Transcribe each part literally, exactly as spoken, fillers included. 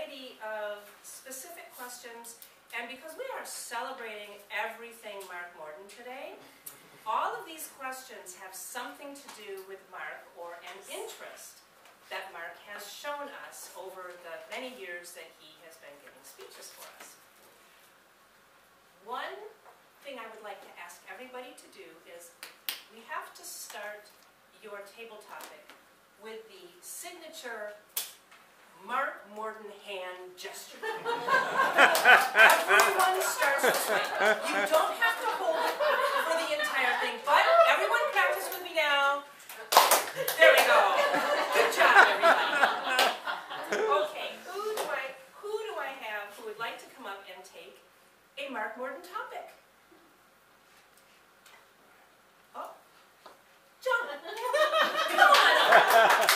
variety of specific questions, and because we are celebrating everything Mark Morton today, all of these questions have something to do with Mark or an interest that Mark has shown us over the many years that he has been giving speeches for us. One thing I would like to ask everybody to do is we have to start your table topic with the signature Mark Morton hand gesture. Everyone starts this way. You don't have to hold it for the entire thing, but everyone practice with me now. There we go. Good job, everybody. Okay, who do I who do I have who would like to come up and take a Mark Morton topic? Oh, John. Come on up.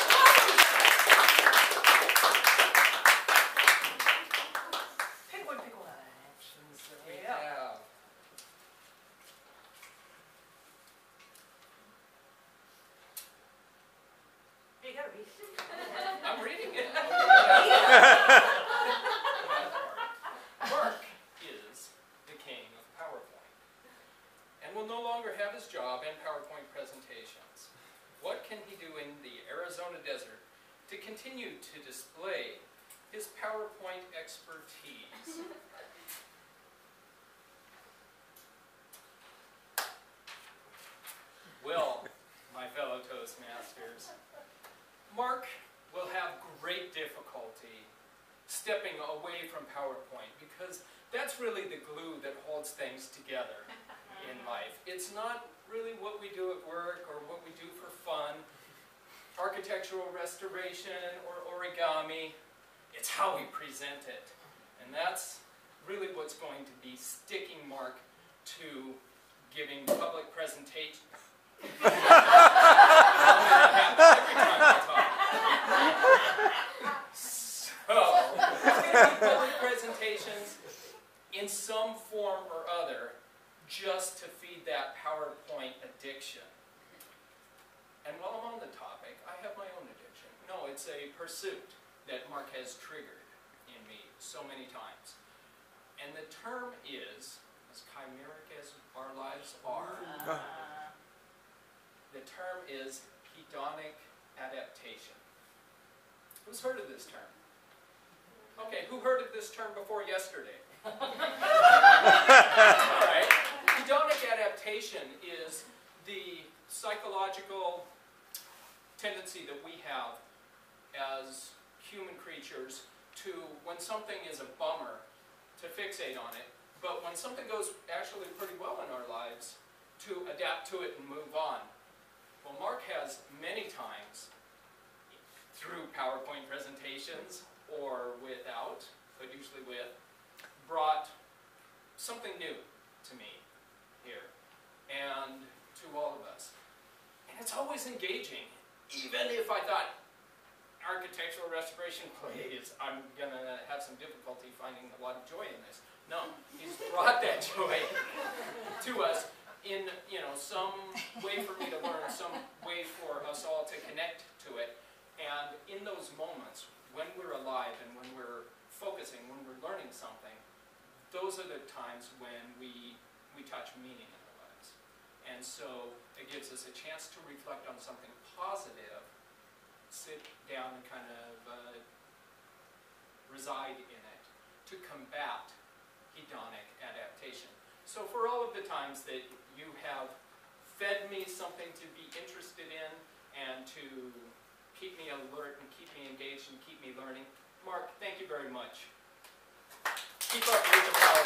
I'm reading it. Mark is the king of PowerPoint and will no longer have his job and PowerPoint presentations. What can he do in the Arizona desert to continue to display his PowerPoint expertise? Well, my fellow Toastmasters, Mark will have great difficulty stepping away from PowerPoint because that's really the glue that holds things together in life. It's not really what we do at work or what we do for fun, architectural restoration or origami. It's how we present it. And that's really what's going to be sticking Mark to giving public presentations. Every time I talk. So, public presentations in some form or other just to feed that PowerPoint addiction. And while I'm on the topic, I have my own addiction. No, it's a pursuit that Mark has triggered in me so many times. And the term is, as chimeric as our lives are, uh. the term is hedonic adaptation. Who's heard of this term? Okay, who heard of this term before yesterday? All right. Hedonic adaptation is the psychological tendency that we have as human creatures to, when something is a bummer, to fixate on it, but when something goes actually pretty well in our lives, to adapt to it and move on. Well, Mark has many times, through PowerPoint presentations or without, but usually with, brought something new to me here and to all of us. And it's always engaging, even if I thought architectural restoration, please, I'm going to have some difficulty finding a lot of joy in this. No, he's brought that joy to us in, you know, some way for me to learn, some way for us all to connect to it. And in those moments, when we're alive and when we're focusing, when we're learning something, those are the times when we, we touch meaning in our lives. And so it gives us a chance to reflect on something positive, sit down and kind of uh, reside in it, to combat hedonic adaptation. So for all of the times that you have fed me something to be interested in and to keep me alert and keep me engaged and keep me learning, Mark, thank you very much. Keep up with the power.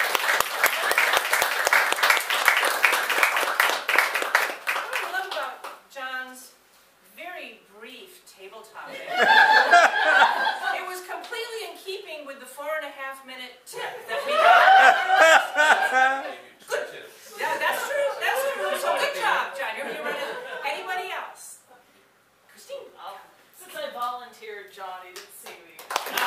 What I love about John's very brief table topic, it was completely in keeping with the four and a half minute tip that we got. Good. Yeah, that's true. That's true. So good job, John. You're, you're running. Anybody else? Christine. Um, since I volunteered, John, he didn't see me.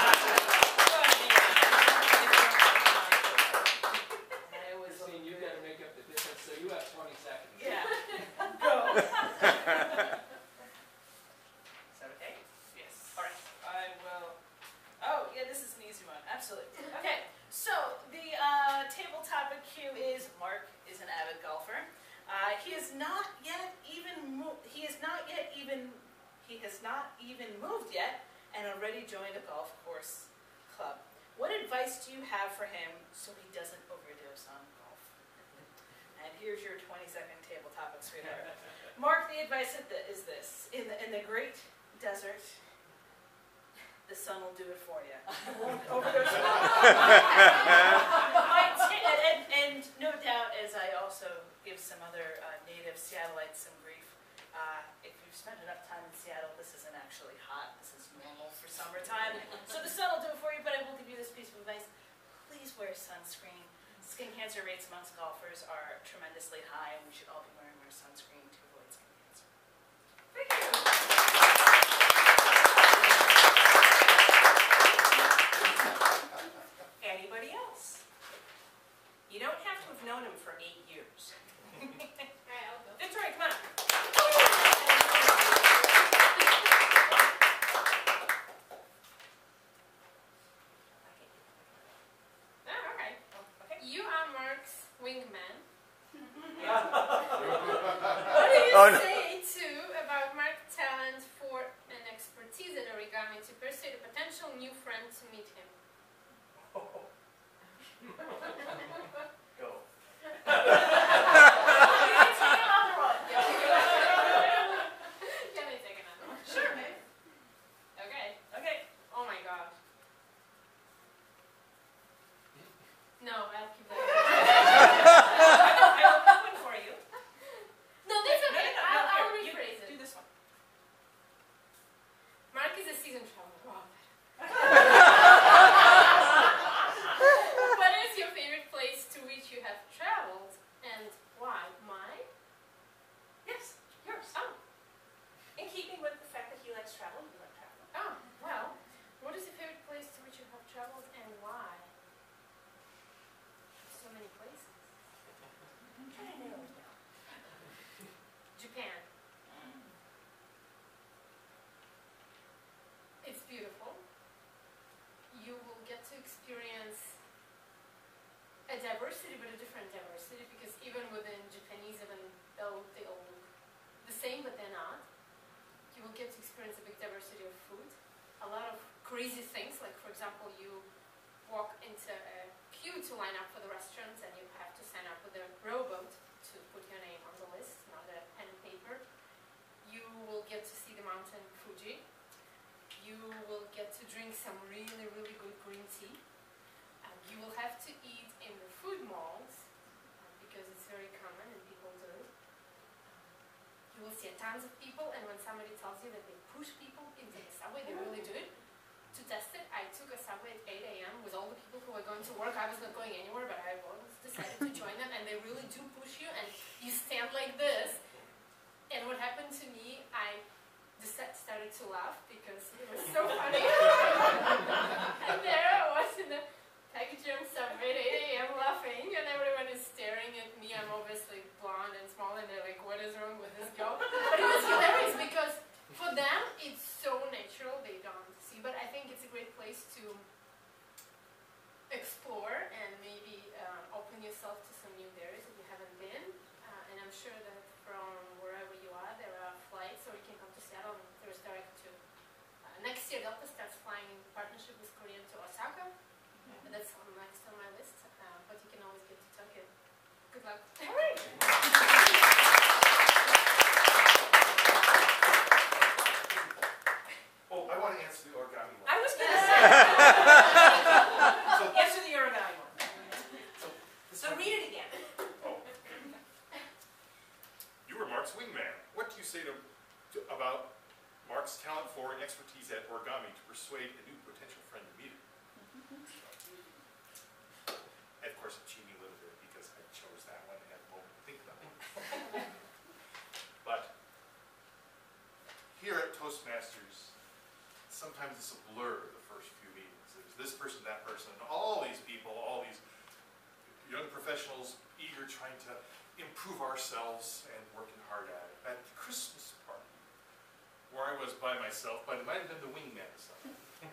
Christine, you've got to make up the difference, so you have twenty seconds. Yeah. Go. Is that okay? Yes. All right. I will. Oh, yeah, this is has not yet even moved, he is not yet even, he has not even moved yet and already joined a golf course club. What advice do you have for him so he doesn't overdose on golf? And here's your twenty second table topic, sweetheart. Mark, the advice is this. In the, in the great desert, the sun will do it for you. You won't overdose on My t- and, and, and no doubt, as I also give some other uh, native Seattleites some grief, uh, if you've spent enough time in Seattle, this isn't actually hot. This is normal for summertime. So the sun will do it for you, but I will give you this piece of advice. Please wear sunscreen. Skin cancer rates amongst golfers are tremendously high, and we should all be wearing our sunscreen to avoid skin cancer. Thank you. Anybody else? You don't have to have known him for eight years. All right, I'll go. Victoria, come on. Oh, okay. Okay. You are Mark's wingman. What do you Oh, no. Say too about Mark's talent for and expertise at origami to persuade a potential new friend to meet him. Go. Take another one. Can I take another one? Sure, babe. Okay. Okay. Oh my god. No, I'll keep that. I will pick one for you. No, that's No, no, okay. no, I'll, no, I'll here, you rephrase Do it. this one. Mark is a seasoned traveler. Wow. What is your favorite place to which you have traveled and why? Mine? Yes, yours. Oh. In keeping with the fact that he likes travel, you like travel. Oh, well, what is your favorite place to which you have traveled and why? So many places. I'm trying to narrow it down. Japan. It's beautiful. You will get to experience a diversity, but a different diversity, because even within Japanese, even though they all look the same, but they're not, you will get to experience a big diversity of food. A lot of crazy things, like for example, you walk into a queue to line up for the restaurants and you have to sign up with a rowboat to put your name on the list, not a pen and paper. You will get to see the mountain Fuji. You will get to drink some really, really good green tea. Um, you will have to eat in the food malls, uh, because it's very common and people do it. You will see tons of people, and when somebody tells you that they push people into the subway, they really do it. To test it, I took a subway at eight A M with all the people who were going to work. I was not going anywhere, but I was decided to join them, and they really do push you, and you stand like this. And what happened to me, I just started to laugh because it was so funny. And there I was in the Tokyo subway at eight A M laughing, and everyone is staring at me. I'm obviously blonde and small, and they're like, what is wrong with this girl? But it was hilarious because for them, it's so natural, they don't see. But I think it's a great place to explore and maybe uh, open yourself to some new areas that you haven't been. Uh, and I'm sure that from wherever you are, there are flights, or you can come to Seattle and there's direct to. Uh, next year, Delta starts flying in partnership with Korean to Osaka. Mm-hmm. And that's on next on my list. Uh, but you can always get to Tokyo. Good luck. All right. Oh, I want to answer the origami one. I was going to say. So, Answer the origami one. so, this So one- read it again. Oh. You were Mark's wingman. What do you say to, to about Mark's talent for and expertise at origami to persuade a new potential friend to meet him? And of course, I'm cheating a little bit because I chose that one and had a moment to think about it. But here at Toastmasters, sometimes it's a blur the first few meetings. There's this person, that person, and all these people, all these young professionals eager trying to improve ourselves and working hard at it. At the Christmas party, where I was by myself, but it might have been the wingman or something,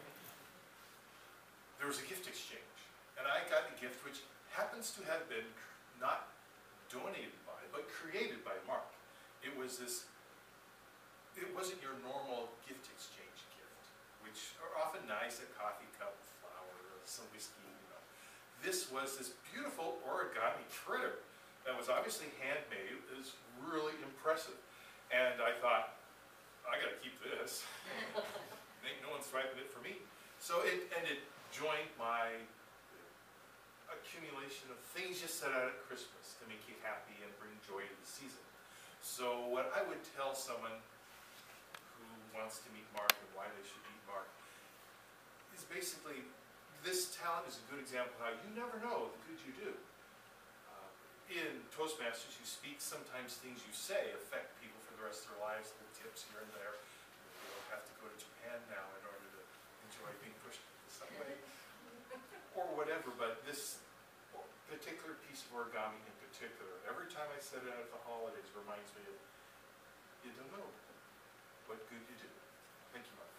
there was a gift exchange. And I got a gift which happens to have been not donated by, but created by Mark. It was this, it wasn't your normal gift exchange gift, which are often nice, a coffee cup, flower, or some whiskey, you know. This was this beautiful origami critter that was obviously handmade. It was really impressive. And I thought, I gotta keep this. Ain't no one's swiping it for me. So it, and it joined my accumulation of things you set out at Christmas to make you happy and bring joy to the season. So what I would tell someone who wants to meet Mark and why they should meet Mark is basically, this talent is a good example of how you never know the good you do. Uh, in Toastmasters, you speak, sometimes things you say affect people for the rest of their lives, little tips here and there. You don't have to go to Japan now in order to enjoy being pushed to the subway. Or whatever, but this particular piece of origami in particular, every time I set it out at the holidays, reminds me of, you don't know what good you do. Thank you, Mark.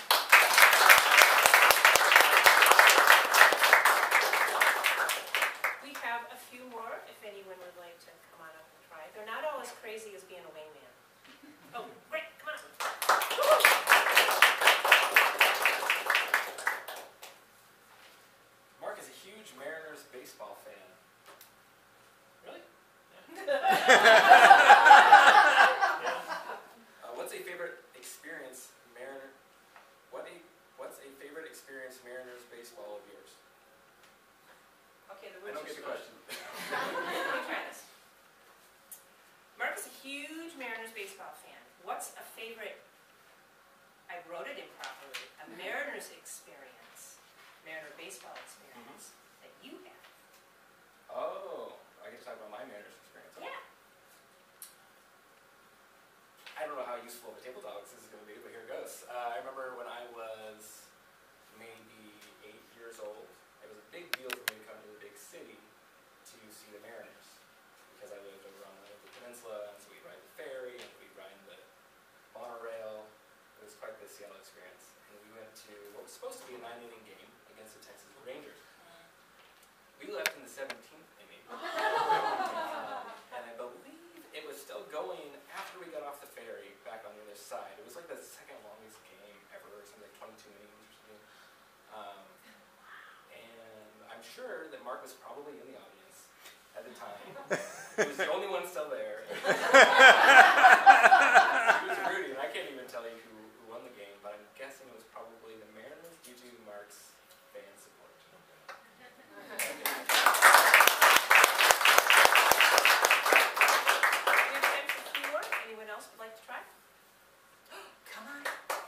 We have a few more, if anyone would like to come on up and try. They're not all as crazy as being a wingman. Oh, great, come on. Mark is a huge Mariners baseball fan. Really? Uh, what's a favorite experience Mariner? What a what's a favorite experience Mariners baseball of yours? Okay, the I roots don't are get the strong. question. Let me try this. Mark is a huge Mariners baseball fan. What's a favorite, I wrote it improperly, a Mariners experience, Mariner baseball experience that you have? Oh, I get to talk about my Mariners experience. Yeah. I don't know how useful the table talks is going to be, but here it goes. Uh, I remember when I was maybe eight years old, it was a big deal for me to come to the big city to see the Mariners, because I lived over on the, the peninsula, and so we'd ride the ferry, and we'd ride the monorail. It was quite the Seattle experience. And we went to what was supposed to be a nine-inning game against the Texas Rangers. We left in the seventeenth inning. um, and I believe it was still going after we got off the ferry back on the other side. It was like the second longest game ever, or something like twenty-two innings or something. Um, and I'm sure that Mark was probably in the audience at the time. He was the only one still there. He was Rudy, and I can't even tell you who, who won the game, but I'm guessing it was probably the Mariners due to Mark's fan support. We have time for a few more. Anyone else would like to try? Come on.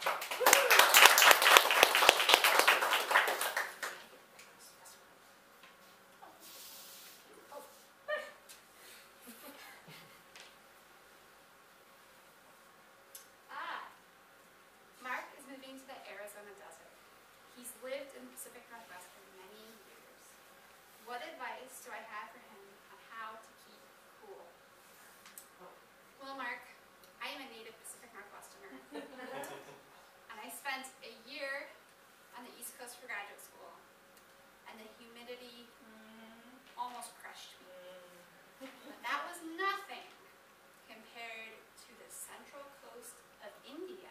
Ah, Mark is moving to the Arizona desert. He's lived in the Pacific Northwest for many years. What advice do I have for him on how to keep cool? Well, Mark, I am a native Pacific Northwesterner. And I spent a year on the East Coast for graduate school. And the humidity almost crushed me. But that was nothing compared to the central coast of India,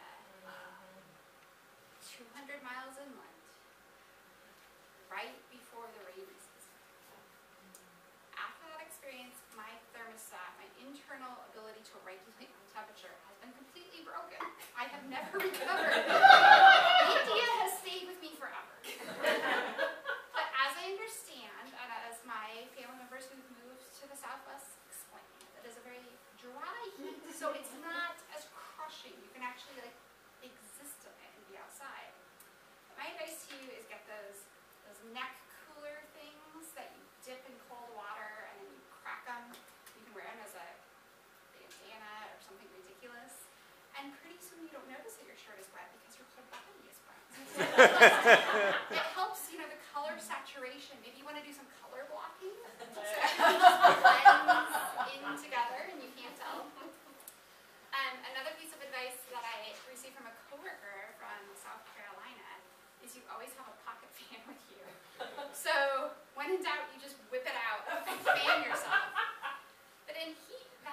two hundred miles inland, right before the rainy season. After that experience, my thermostat, my internal ability to regulate my temperature, has been completely broken. I have never recovered. India has stayed with me forever. But as I understand, and as my family members who've moved to the Southwest explain, it is a very dry heat, so it's not as crushing. You can actually like exist in it and be outside. But my advice to you is get those those neck cooler things that you dip in cold water and then you crack them. You can wear them as a bandana or something ridiculous. And pretty soon you don't notice that your shirt is wet because your whole body is wet. It helps, you know, the color saturation. Maybe you want to do some color blocking. So blends in together and you can't tell. Um, another piece of advice that I received from a coworker from South Carolina is you always have a pocket fan with you. So when in doubt, you just whip it out and fan yourself. But in heat, that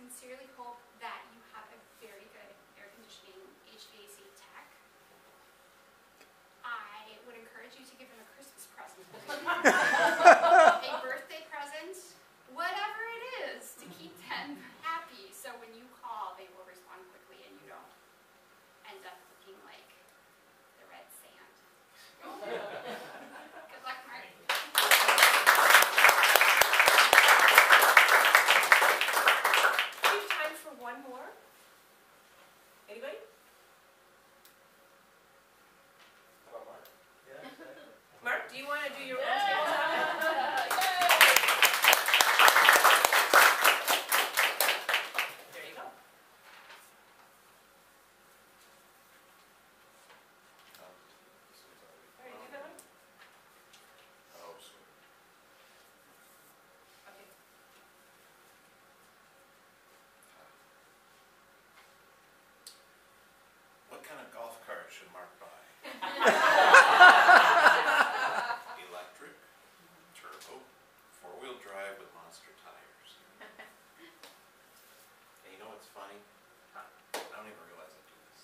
sincerely hope that you have a very good air conditioning H V A C tech. I would encourage you to give him a Christmas present, a birthday present, whatever it is to keep them happy. So when you call, they will respond quickly and you don't end up looking like the red sand. Good luck, Mark. We have time for one more. Anybody? How about Mark? Mark, do you want to do your own tabletop? There you go. All right, do that one. Oh, so Okay. What kind of golf cart should Mark buy? Electric, turbo, four-wheel drive with monster tires. And you know what's funny? I don't even realize I do this.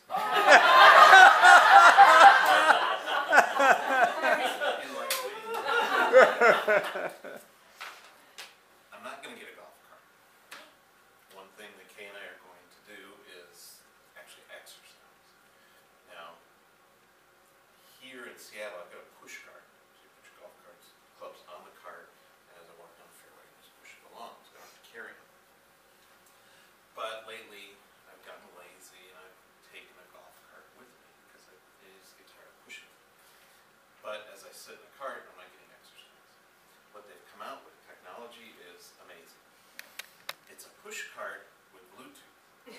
Enlightening. I'm not going to get a golf cart. One thing that Kay and I are going to do is actually exercise. Now, here in Seattle, I've got a push cart. So you put your golf carts, clubs on the cart, and as I walk down the fairway, I just push it along, so I don't have to carry them. But lately, I've gotten lazy and I've taken a golf cart with me because I just get tired of pushing it. But as I sit in the cart, I'm not getting exercise. What they've come out with, technology is amazing. It's a push cart with Bluetooth.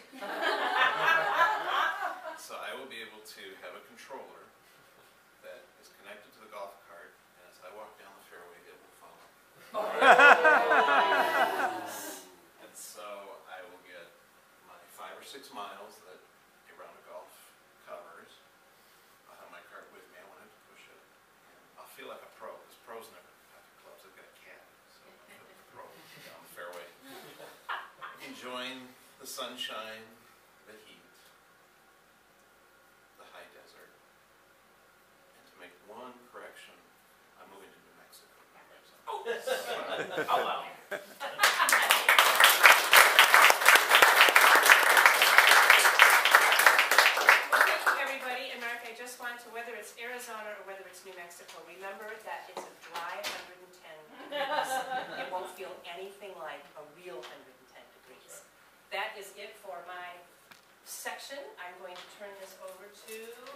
So I will be able to have a controller that is connected to the golf cart, and as I walk down the fairway, it will follow. And so I will get my five or six miles that a round of golf covers. I'll have my cart with me. I won't have to push it. And I'll feel like a pro, because pros never have the clubs. They've got a caddy, so I feel like a pro down the fairway. Enjoying the sunshine, the heat, the high desert. And to make one correction, I'm moving to New Mexico. Oh, oh wow. Well, thank you, everybody. And Mark, I just want to, whether it's Arizona or whether it's New Mexico, remember that it's a dry one hundred ten degrees. It won't feel anything like a real one hundred ten degrees. That is it for my section. I'm going to turn this over to